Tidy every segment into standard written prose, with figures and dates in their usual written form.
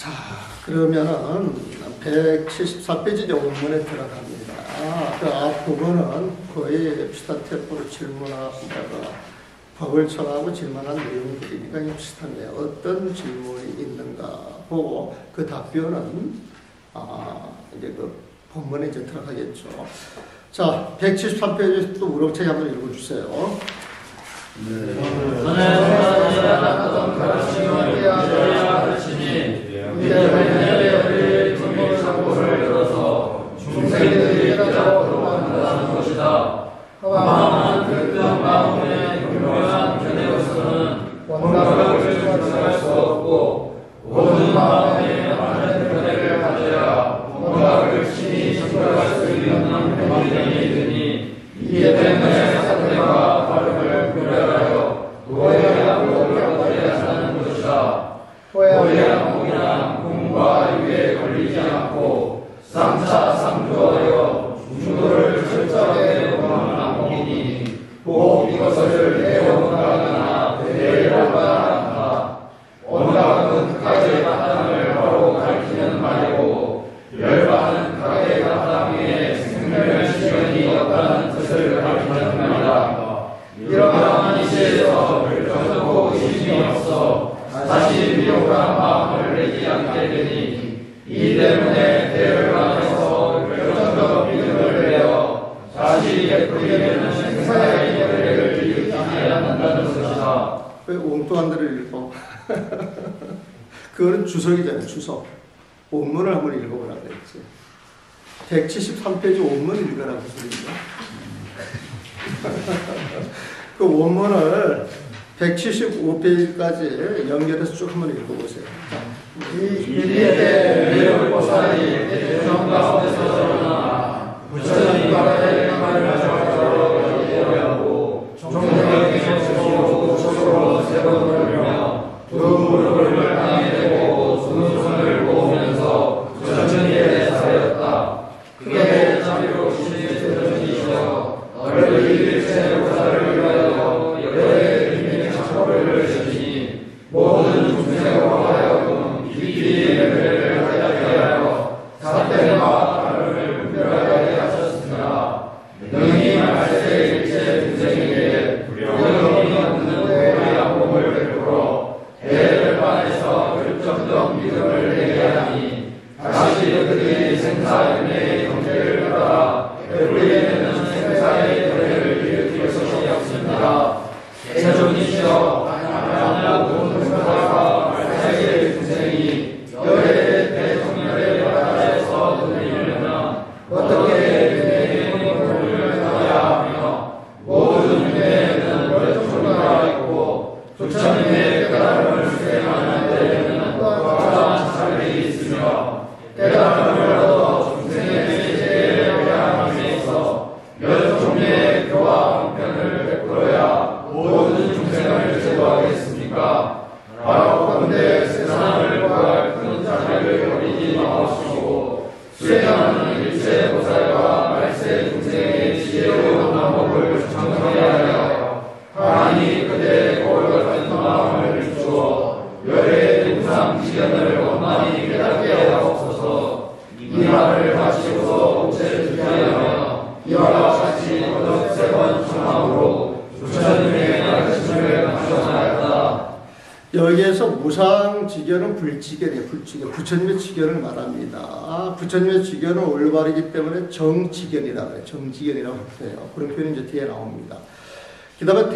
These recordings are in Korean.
자, 그러면은 174페이지 원문에 들어갑니다. 그 앞부분은 거의 비슷한 템포로 질문하다가 법을 청하고 질문한 내용들이니까 비슷한데 어떤 질문이 있는가 보고 그 답변은 이제 그 본문에 이제 들어가겠죠. 자, 173페이지 또 우렁차게 한번 읽어주세요. 왜 엉뚱한 데를 읽어? 그거는 주석이잖아요, 주석. 원문을 한번 읽어보라고 했지. 173페이지 원문을 읽으라고 소리죠. 그 원문을 175페이지까지 연결해서 쭉 한번 읽어보세요. 이리에 보살이 대성 가운데서 부처님 바라에 말을 하고 종명에게 서시고 스스로 세번 돌며 두 무릎을 땅에 대고 두 손을 모으면서 부처님께 사였다. 크게 자비로 주님의 주님이시여 너를 일체 보살을 위하여 여러의 힘의 창고를 주시니 모든 중생으로 하여금 깊이 예배를 하게 하여 사태와 바를 분별하게 하셨으나 능히 말세 일체 중생에게 불효경이 없는 우리의 몸을 베풀어 대열반에서 결정적 믿음을 내게 하니 다시 그들이 생사윤회의 경계를 따라 베풀게 되는 생사의 도래를 일으킬 것이 없습니다. 대전이시여 만약 모든 생사가 말세의 중생이 열의 대통령의 바다에서 들리려면 어떻게 그들의 몸을 떠야 하며 모든 윤회에는 월정수가 있고 부처님의 깨달음을 수행하는 데에는 어떠한 차별이 있으며 깨달음을 얻어 중생의 세계에 대함에 있어 몇 종류의 교화 방편을 베풀어야 모든 중생을 제도하겠습니까? 바로 그런데 세상을 구할 큰 자비를 버리지 마옵시고 수행하는 일체 보살과 말세 중생의 지혜로운 방법을 정성하게 하여 하나님 그대의 거울 같은 마음을 주어 열의 등상 지견을 원만히 깨닫게 하옵소서. 이 말을 마치고서 옥체를 주의하며 이와 같이 거듭 세번 청함으로 부처님의 가르침을 감사하였다. 여기에서 무상지견은 불지견이에요. 불지견. 부처님의 지견을 말합니다. 부처님의 지견은 올바르기 때문에 정지견이라고 해요. 정지견이라고 해요. 그런 표현이 이제 뒤에 나옵니다. 그 다음에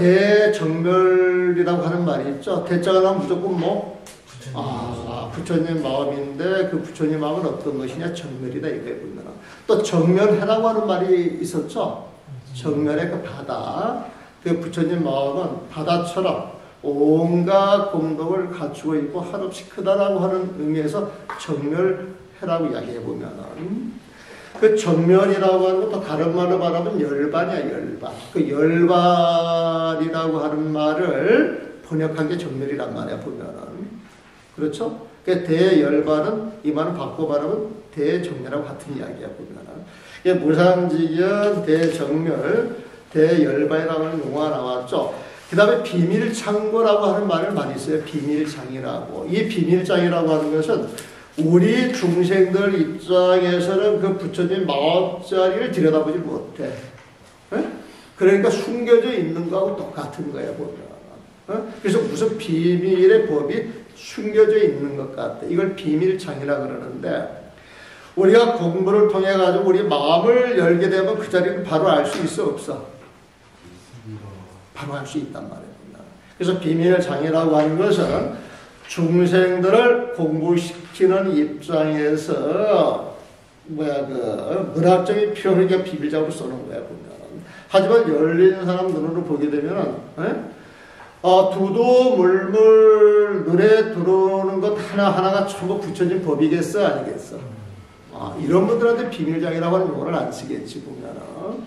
대정멸이라고 하는 말이 있죠. 대자가 나오면 무조건 뭐? 부처님 마음인데 그 부처님 마음은 어떤 것이냐? 정멸이다 이거에 보면. 또 정멸해라고 하는 말이 있었죠. 정멸의 그 바다. 그 부처님 마음은 바다처럼 온갖 공덕을 갖추고 있고 한없이 크다라고 하는 의미에서 정멸해라고 이야기해보면은 그 정멸이라고 하는 것도 다른 말로 말하면 열반이야, 열반. 그 열반이라고 하는 말을 번역한 게 정멸이란 말이야, 보면은. 그렇죠? 그 대열반은 이 말을 바꿔 말하면 대정멸하고 같은 이야기야, 보면은. 무상지견, 대정멸, 대열반이라고 하는 용어가 나왔죠. 그 다음에 비밀창고라고 하는 말을 많이 써요. 비밀장이라고. 이 비밀장이라고 하는 것은 우리 중생들 입장에서는 그 부처님 마음자리를 들여다보지 못해. 그러니까 숨겨져 있는 거하고 똑같은 거야, 보면. 그래서 무슨 비밀의 법이 숨겨져 있는 것 같아. 이걸 비밀장이라 그러는데, 우리가 공부를 통해 가지고 우리 마음을 열게 되면 그 자리를 바로 알 수 있어, 없어? 바로 알 수 있단 말이야. 그래서 비밀장이라고 하는 것은 중생들을 공부시키는 입장에서 문학적인 표현을 비밀적으로 쓰는 거야, 보면. 하지만 열린 사람 눈으로 보게 되면은, 두두 물물 눈에 들어오는 것 하나하나가 전부 부처진 법이겠어, 아니겠어? 이런 분들한테 비밀장이라고 하는 용어를 안 쓰겠지, 보면은.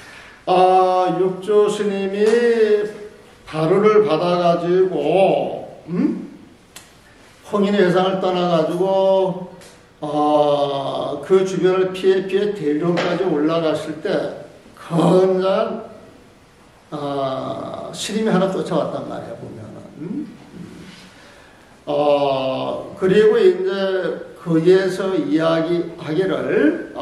육조 스님이 바루를 받아가지고, 홍인의 회상을 떠나가지고, 그 주변을 피해 대룡까지 올라갔을 때, 건장, 스님이 하나 쫓아왔단 말이야, 보면은. 그리고 이제 거기에서 이야기하기를,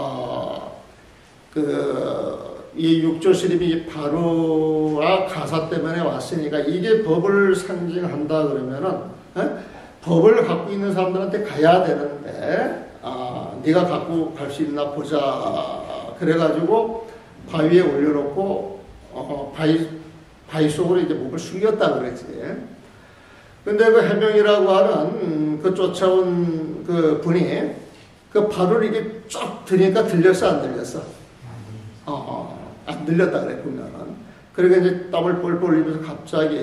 이 육조 스님이 바로와 가사 때문에 왔으니까 이게 법을 상징한다 그러면은, 법을 갖고 있는 사람들한테 가야 되는데, 네가 갖고 갈 수 있나 보자. 그래가지고 바위에 올려놓고, 바위 속으로 이제 목을 숨겼다 그랬지. 근데 그 해명이라고 하는 그 쫓아온 그 분이 그 바로를 이게 쫙 들으니까 들렸어, 안 들렸어? 안 들렸다 그래, 보면은. 그러니까 이제 땀을 뻘뻘 흘리면서 갑자기,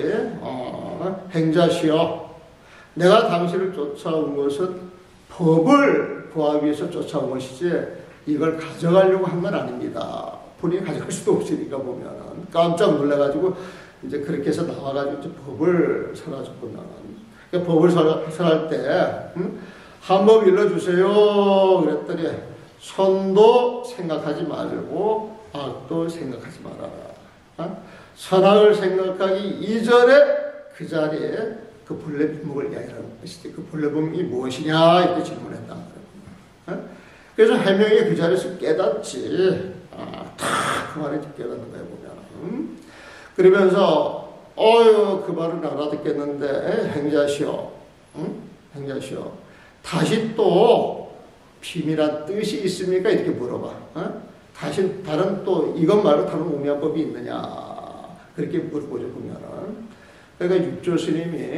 행자시여, 내가 당신을 쫓아온 것은 법을 구하기 위해서 쫓아온 것이지, 이걸 가져가려고 한 건 아닙니다. 본인이 가져갈 수도 없으니까, 보면은. 깜짝 놀라가지고, 이제 그렇게 해서 나와가지고 이제 법을 설하셨구나. 그러니까 법을 설할 때, 한 법 일러주세요. 그랬더니, 선도 생각하지 말고, 악도 생각하지 말아라. 선악을 생각하기 이전에 그 자리에 그 본래 품목을 이야기하는 것이지. 그 본래 품목이 무엇이냐 이렇게 질문했단 말이에요. 그래서 해명이 그 자리에서 깨닫지. 그 말을 깨닫는 거예요, 보면. 그러면서 그 말을 알아듣겠는데 행자시오. 행자시오. 다시 또 비밀한 뜻이 있습니까? 이렇게 물어봐. 다시 다른 또 이것 말고 다른 오미안법이 있느냐 그렇게 물어보죠, 보면은. 그러니까 육조 스님이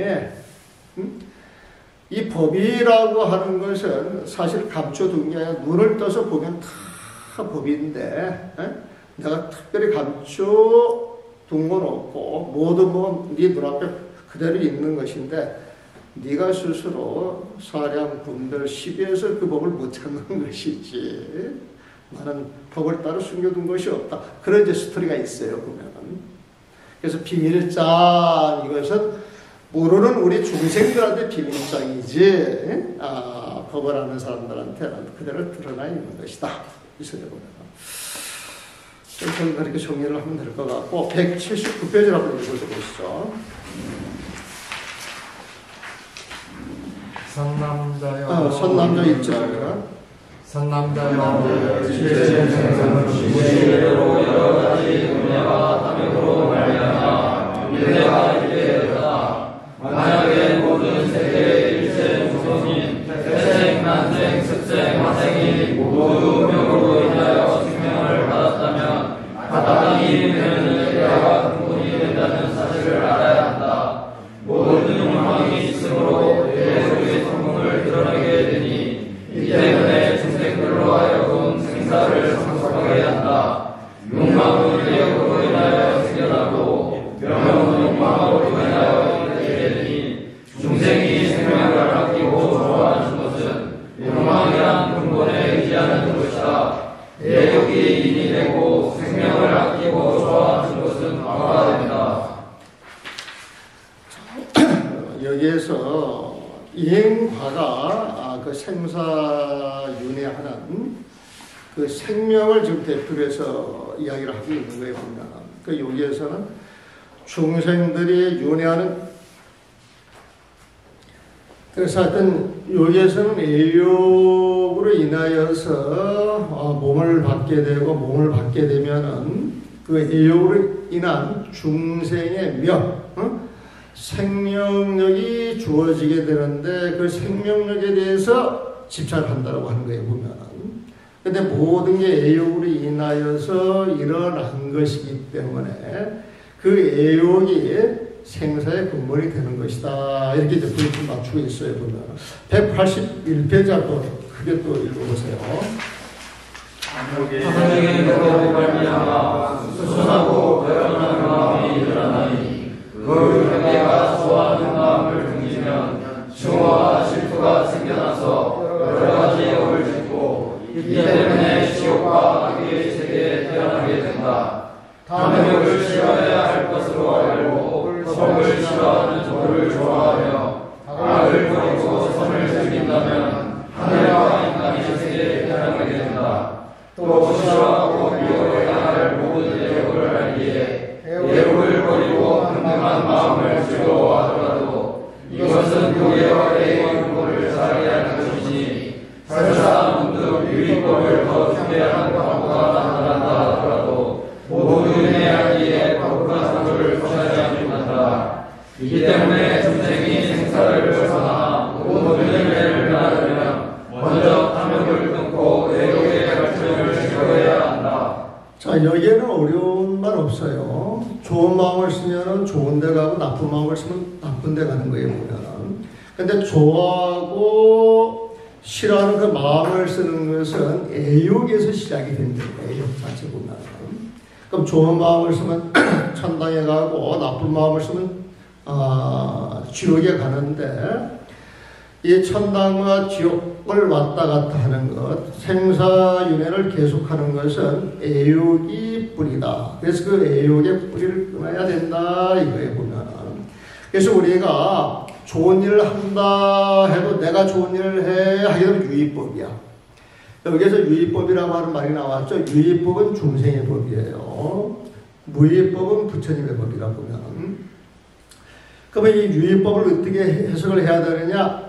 이 법이라고 하는 것은 사실 감춰둔 게 아니라 눈을 떠서 보면 다 법인데, 내가 특별히 감춰둔 건 없고 모두 네 눈앞에 그대로 있는 것인데, 네가 스스로 사량 분별 시비에서 그 법을 못 찾는 것이지 나는 법을 따로 숨겨둔 것이 없다. 그런 이제 스토리가 있어요, 보면은. 그래서 비밀장, 이것은 모르는 우리 중생들한테 비밀장이지, 법을 아는 사람들한테는 그대로 드러나 있는 것이다. 이 소리 보면. 좀 그렇게 정리를 하면 될 것 같고, 179페이지를 한번 읽어보시죠. 선남자 입장입니다. 선남자여 실제 생사는 무시대로 여러 가지 은혜와 탐욕으로 말미암아 은혜가 있게 되었다. 만약에 모든 세계의 일생 조선인 태생, 난생, 습생, 화생이 모두 명으로 인하여 생명을 받았다면 마땅히 은혜는 예와 근본이 된다는 사실을 알아야 한다. 모든 욕망이 있으므로 예수의 성공을 드러내게 되니 이 때문에 중생들로 하여금 생사를 상속하게 한다. 욕망은 예욕으로 인하여 생겨나고 명은 욕망으로 인하여 이르게 되니 중생이 생명을 아끼고 좋아하는 것은 욕망이란 근본에 의지하는 것이다. 예욕이 인이 되고 생명을 아끼고 좋아하는 것은 악화가 된다. 여기에서 이행과가 그 생사윤회하는 그 생명을 지금 대표로 해서 이야기를 하고 있는 거예요, 보면. 그 여기에서는 중생들이 윤회하는 그래서 하여튼 여기에서는 애욕으로 인하여서 몸을 받게 되고 몸을 받게 되면은 그 애욕으로 인한 중생의 명, 생명력이 주어지게 되는데 그 생명력에 대해서 집착을 한다고 하는 거예요, 보면은. 근데 모든 게 애욕으로 인하여서 일어난 것이기 때문에 그 애욕이 생사의 근본이 되는 것이다. 이렇게 이제 분위기 맞추고 있어요, 보면. 181페이지 한번 크게 또 읽어보세요. 탐욕으로 말미암아 수선하고 배반하는 마음이 일어나니 그 회개가 좋아하는 마음을 등지면 증오와 질투가 생겨나서 여러 가지 역을 짓고 이 때문에 지옥과 악의 세계에 태어나게 된다. 탐욕을 싫어해야 할 것으로 알고 선을 싫어하는 조를 좋아하며 악을 버리고 선을 즐긴다면 하늘과 인간의 세계에 태어나게 된다. 또 싫어하고 미워해야 할 모든 애욕을 알기에 애욕을 버리고 평등한 마음을 즐거워하더라도 이것은 교회와 애의 근본을 살게 할 것이니 설사 문득 유의법을 더 중대한 과거가 나타난다 하더라도 모두 은혜하기에 거룩한 상조를 취하지 않는다. 이기 때문에 중생이 생사를 벗어나 모든 은혜를 받으려면 먼저 탐욕을 끊고 애욕의 갈증을 싫어해야 한다. 자, 여기에는 어려운 말 없어요. 좋은 마음을 쓰면 좋은 데 가고 나쁜 마음을 쓰면 나쁜 데 가는 거예요, 보면은. 근데 좋아하고 싫어하는 그 마음을 쓰는 것은 애욕에서 시작이 된다는 거예요, 애욕 자체 보면은. 그럼 좋은 마음을 쓰면 천당에 가고 나쁜 마음을 쓰면 지옥에 가는데 이 천당과 지옥을 왔다 갔다 하는 것, 생사윤회를 계속하는 것은 애욕이 뿌리다. 그래서 그 애욕의 뿌리를 끊어야 된다 이거에 보면. 그래서 우리가 좋은 일을 한다 해도 내가 좋은 일을 해 하게 되면 유의법이야. 여기에서 유의법이라고 하는 말이 나왔죠. 유의법은 중생의 법이에요. 무의법은 부처님의 법이라고 보면. 그러면 이 유의법을 어떻게 해석을 해야 되느냐?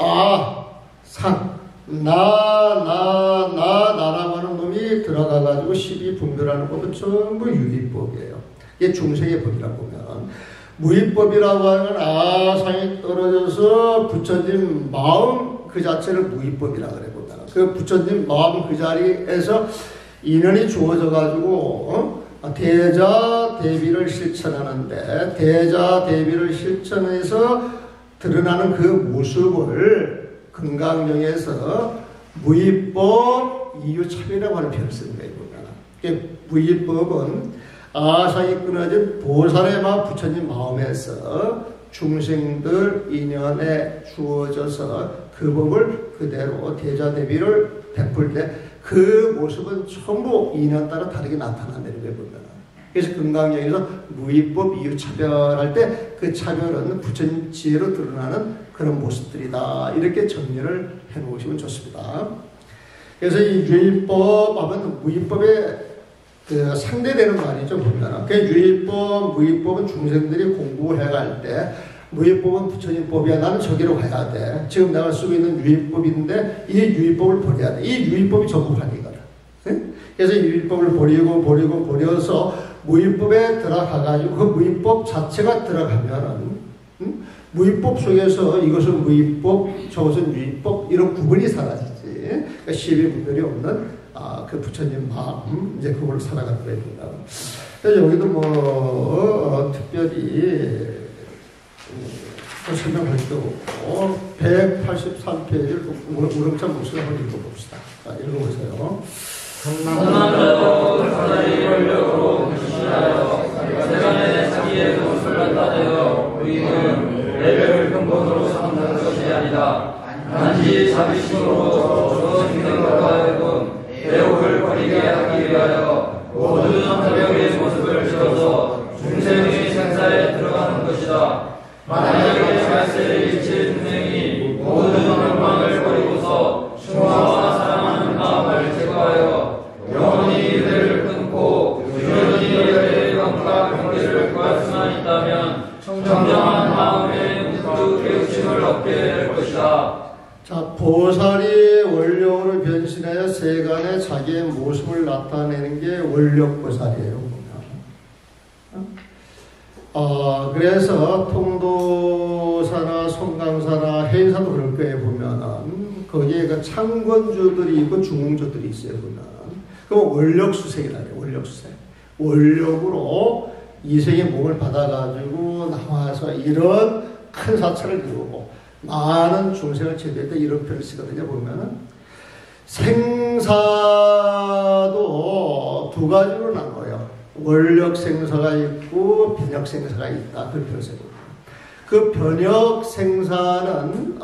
나라고 하는 놈이 들어가가지고 시비 분별하는 법은 전부 유의법이에요. 이게 중생의 법이라고 보면. 무의법이라고 하는 상이 떨어져서 부처님 마음 그 자체를 무의법이라고 그래 보면. 그 부처님 마음 그 자리에서 인연이 주어져가지고 대자 대비를 실천하는데 대자 대비를 실천해서 드러나는 그 모습을 금강경에서 무의법 이유차별이라고 하는 표현을 쓰는 거예요. 무의법은 아상이 끊어진 보살의 마음 부처님 마음에서 중생들 인연에 주어져서 그 법을 그대로 대자 대비를 베풀 때 그 모습은 전부 인연 따라 다르게 나타난다는 거예요. 그래서 금강경에서 무의법 이유 차별할 때 그 차별은 부처님 지혜로 드러나는 그런 모습들이다. 이렇게 정리를 해놓으시면 좋습니다. 그래서 이 유의법 하면 무의법의 그 상대되는 말이죠. 보면 그 유의법, 무의법은 중생들이 공부를 해갈 때 무의법은 부처님 법이야. 나는 저기로 가야 돼. 지금 내가 쓰고 있는 유의법인데 이 유의법을 버려야 돼. 이 유의법이 전부 관리거든. 그래서 이 유의법을 버려서 무의법에 들어가가지고 그 무의법 자체가 들어가면은 무의법 속에서 이것은 무의법, 저것은 유의법 이런 구분이 사라지지. 그러니까 시비 분별이 없는 그 부처님 마음 이제 그걸 살아가는 거예요. 그래서 여기도 특별히 설명할 게 없고 183페이지를 우렁찬 목소리 한번 읽어봅시다. 읽어보세요. 선남자도 사자의 권력으로 무시하여 세간의 자기의 것을 갖다대어 의인은 레벨을 근본으로 삼는 것이 아니다. 단지 자비심으로 중생들과 하여금 애욕을 버리게 하기 위하여 모든 탐욕의 모습을 지어서 중생의 생사에 들어가는 것이다. 만약에 말세를 일칠 중생이 모든 욕망을 버리고서 충성과 사랑하는 마음을 제거하여 영원히 유대를 끊고 유전히 열의 영과 경계를 구할 수만 있다면 청정한 마음에 문득 깨우침을 얻게 될 것이다. 자, 보살이 원력으로 변신하여 세간에 자기의 모습을 나타내는 게 원력보살이에요. 그래서 통도사나 송강사나 해인사도 그럴 거예요. 보면은 거기에 그 창권주들이 있고 중흥주들이 있어요. 보면 그럼 원력수색이라 해요. 원력수색. 원력으로 이생의 몸을 받아가지고 나와서 이런 큰 사찰을 이루고 많은 중생을 제대했다 이런 표현을 쓰거든요. 보면은 생사도 두 가지로 나눠요. 원력 생사가 있고 변혁 생사가 있다. 그 표현을 써요. 그 변혁 생사는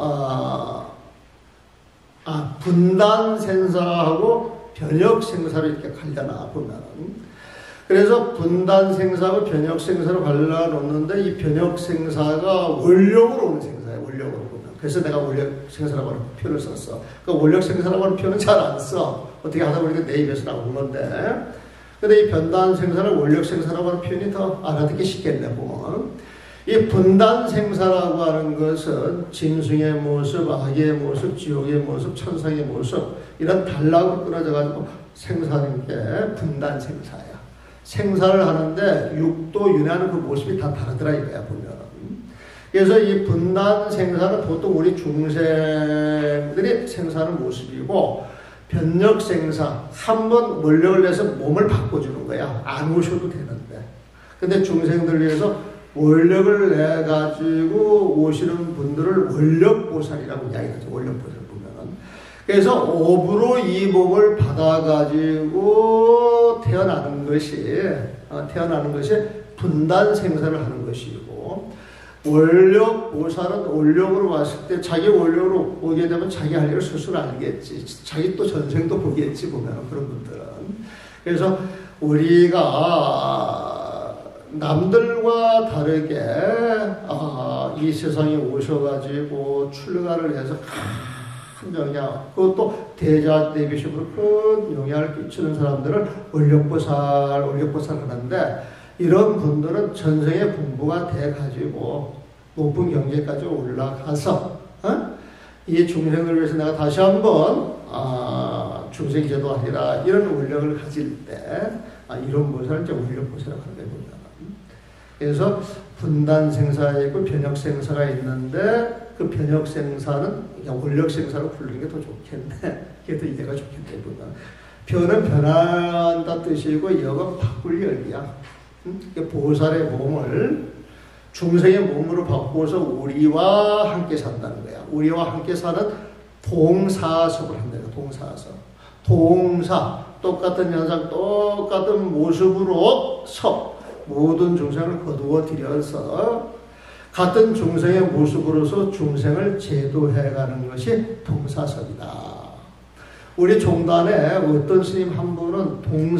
분단 생사하고 변혁 생사로 이렇게 갈려나 보면은. 그래서 분단 생사하고 변혁 생사로 갈라놓는데 이 변혁 생사가 원력으로 오는 생사예요. 원력으로 보면. 그래서 내가 원력 생사라고 하는 표현을 썼어. 그 원력 생사라고 하는 표현은 잘 안 써. 어떻게 하다 보니까 내 입에서 나오는 건데. 근데 이 변단 생사를 원력 생사라고 하는 표현이 더 알아듣기 쉽겠네, 보면. 이 분단 생사라고 하는 것은 짐승의 모습, 악의 모습, 지옥의 모습, 천상의 모습 이런 단락으로 끊어져가지고 생사하는 게 분단 생사야. 생사를 하는데 육도 윤회하는 그 모습이 다 다르더라 이거야 보면. 그래서 이 분단 생사는 보통 우리 중생들이 생사하는 모습이고 변력 생사 한번 원력을 내서 몸을 바꿔주는 거야. 안 오셔도 되는데. 근데 중생들 위해서 원력을 내 가지고 오시는 분들을 원력보살이라고 이야기하죠. 원력보살 보면은. 그래서 업으로 이 몸을 받아가지고 태어나는 것이 분단 생사를 하는 것이고, 원력보살은 원력으로 왔을 때 자기 원력으로 오게 되면 자기 할 일을 스스로 알겠지. 자기 또 전생도 보겠지 보면 그런 분들은. 그래서 우리가 남들과 다르게 이 세상에 오셔가지고 출가를 해서 큰 영향, 그것도 대자 대비식으로 큰 영향을 끼치는 사람들은 원력보살 하는데, 이런 분들은 전생의 공부가 돼가지고 높은 경계까지 올라가서 이 중생을 위해서 내가 다시 한번 중생제도 하리라 이런 원력을 가질 때 이런 보살을 이제 원력보살이라고 하는 거예요. 그래서 분단생사가 있고 변혁생사가 있는데 그 변혁생사는 그냥 원력생사로 부르는 게 더 좋겠네. 그게 더 이해가 좋겠네. 변은 변한다 뜻이고 역은 바꿀 역이야. 보살의 몸을 중생의 몸으로 바꿔서 우리와 함께 산다는 거야. 우리와 함께 사는 동사섭을 한다. 동사섭. 동사. 똑같은 현상, 똑같은 모습으로 모든 중생을 거두어 들여서 같은 중생의 모습으로서 중생을 제도해가는 것이 동사섭이다. 우리 종단에 어떤 스님 한 분은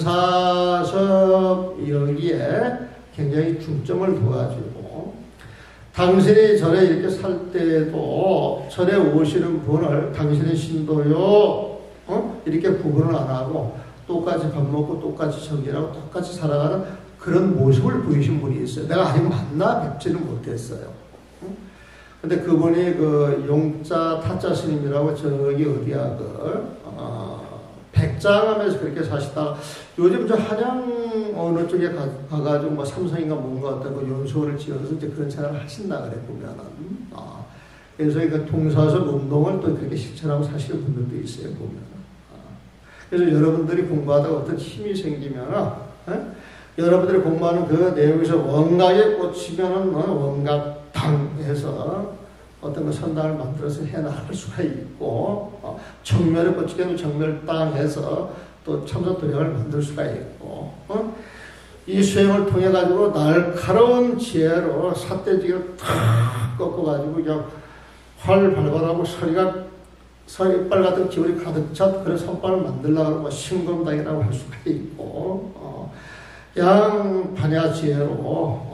동사섭 여기에 굉장히 중점을 둬가지고 당신이 절에 이렇게 살 때에도 절에 오시는 분을 당신의 신도요 이렇게 구분을 안 하고 똑같이 밥 먹고 똑같이 정결하고 똑같이 살아가는 그런 모습을 보이신 분이 있어요. 내가 아직 만나 뵙지는 못했어요. 근데 그분이 그 용자 타짜 스님이라고 저기 어디야 백장암에서 그렇게 사시다가 요즘 저 한양 어느 쪽에 가가지고 뭐 삼성인가 뭔가 어떤 그 연수원을 지어서 이제 그런 생활을 하신다 그래 보면은 그래서 그 동사섭 운동을 또 그렇게 실천하고 사시는 분들도 있어요 보면. 그래서 여러분들이 공부하다가 어떤 힘이 생기면은 여러분들이 공부하는 그 내용에서 원각에 꽂히면은 원각당해서 어떤 그 선당을 만들어서 해나갈 수가 있고 정멸에 꽂히게 되면 정멸당해서 또 참선 도량을 만들 수가 있고 이 수행을 통해 가지고 날카로운 지혜로 삿대지기를 탁 꺾어가지고 그냥 활 발발하고 서리빨 같은 기운이 가득 찼 그런 선발을 만들려고 하고 신검당이라고 할 수가 있고 그냥 반야지혜로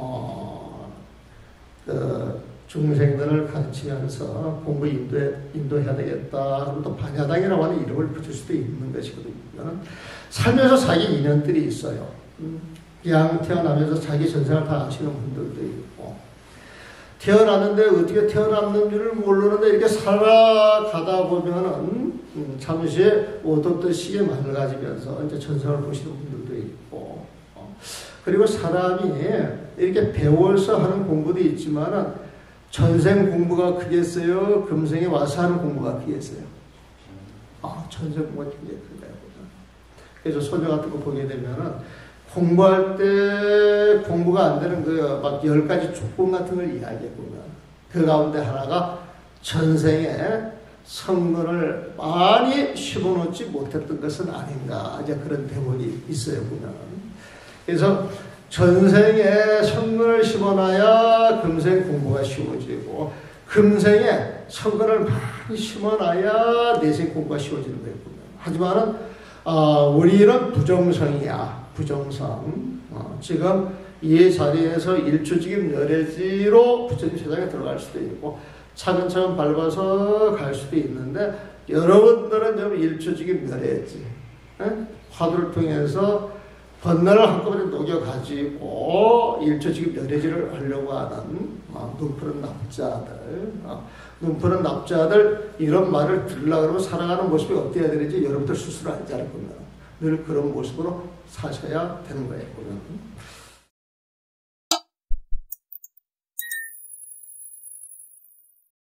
중생들을 가르치면서 공부 인도해야 되겠다. 그리고 또 반야당이라고 하는 이름을 붙일 수도 있는 것이거든요. 살면서 자기 인연들이 있어요. 그냥 태어나면서 자기 전생을 다 아시는 분들도 있고 태어났는데 어떻게 태어났는지를 모르는데 이렇게 살아가다 보면은 잠시 어둡던 시에 맑아지면서 이제 천상을 보시는 분들도 있고, 그리고 사람이 이렇게 배워서 하는 공부도 있지만은 전생 공부가 크겠어요? 금생에 와서 하는 공부가 크겠어요? 전생 공부가 굉장히 큰 거예요. 그래서 소녀 같은 거 보게 되면은 공부할 때 공부가 안 되는 그 막 10가지 조건 같은 걸 이야기해 보면 그 가운데 하나가 전생에 성문을 많이 심어놓지 못했던 것은 아닌가, 이제 그런 대본이 있어요 보면. 그래서 전생에 성문을 심어놔야 금생 공부가 쉬워지고, 금생에 성문을 많이 심어놔야 내생 공부가 쉬워지는 거예요 보면. 하지만은 우리는 부정성이야. 부정성. 지금 이 자리에서 일초직임 열애지로 부처님 세상에 들어갈 수도 있고 차근차근 밟아서 갈 수도 있는데, 여러분들은 좀 일초직임 열애지, 화두를 통해서 번뇌를 한꺼번에 녹여가지고 일초직임 열애지를 하려고 하는 눈푸른 납자들, 눈푸른 납자들 이런 말을 들으려고 그러면 살아가는 모습이 어때야 되는지 여러분들 스스로 알지 않을 겁니다. 늘 그런 모습으로 사셔야 되는 거예요 보면.